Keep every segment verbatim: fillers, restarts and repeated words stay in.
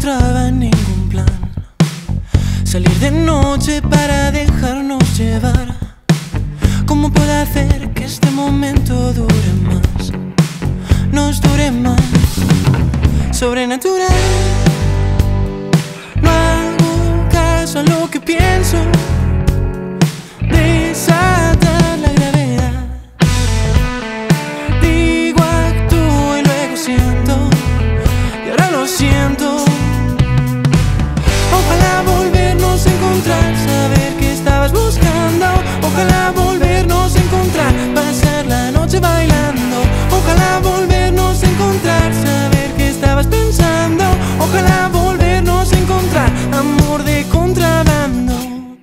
encontraba ningún plan. Salir de noche para dejarnos llevar. ¿Cómo puedo hacer que este momento dure más? Nos dure más. Sobrenatural. No hago caso a lo que pienso. Desatar la gravedad. Digo, actúo y luego siento. Y ahora lo siento. Ojalá volvernos a encontrar, saber que estabas buscando. Ojalá volvernos a encontrar, pasar la noche bailando. Ojalá volvernos a encontrar, saber que estabas pensando. Ojalá volvernos a encontrar, amor de contrabando.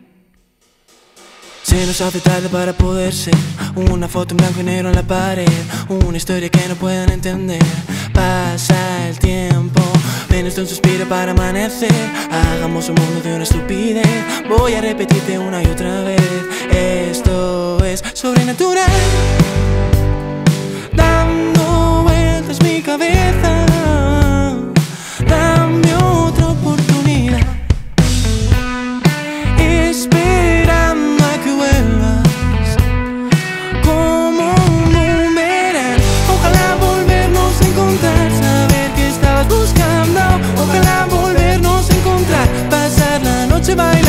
Se nos hace tarde para poder ser una foto en blanco y negro en la pared, una historia que no puedan entender. Pasa el tiempo, menos de un suspiro para amanecer. Hagamos un mundo de una estupidez. Voy a repetirte una y otra vez. Esto es sobrenatural. Dando vueltas mi cabeza. Dame otra oportunidad. Esperando a que vuelvas como un boomerang. Ojalá volvernos a encontrar, saber que estabas buscando. Ojalá volvernos a encontrar, pasar la noche bailando.